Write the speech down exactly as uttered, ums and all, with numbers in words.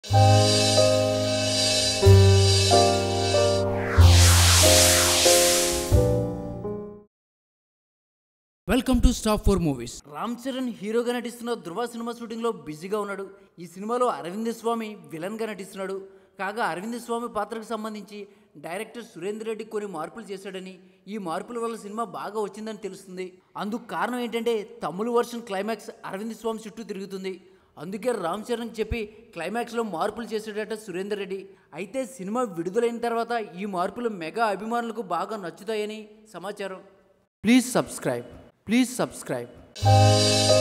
Welcome to stop four movies. Ram Charan హీరోగా నటిస్తున్న ధృవ cinema షూటింగ్లో బిజీగా ఉన్నాడు. ఈ సినిమాలో అరవింద్ స్వామి విలన్గా నటిస్తున్నాడు. కాగా అరవింద్ స్వామి పాత్రకు సంబంధించి డైరెక్టర్ సురేందర్ రెడ్డి కొన్ని మార్పులు చేశాడని, ఈ మార్పుల వల్ల సినిమా బాగా వచ్చిందని తెలుస్తుంది. అందుకు కారణం ఏంటంటే తమిళ వర్షన్ క్లైమాక్స్ అరవింద్ స్వామి చుట్టూ తిరుగుతుంది. అందుకే రామ్ చరణ్ చెప్పి క్లైమాక్స్లో మార్పులు చేశాడట సురేందర్ రెడ్డి. అయితే సినిమా విడుదలైన తర్వాత ఈ మార్పులు మెగా అభిమానులకు బాగా నచ్చుతాయని సమాచారం. Please subscribe please subscribe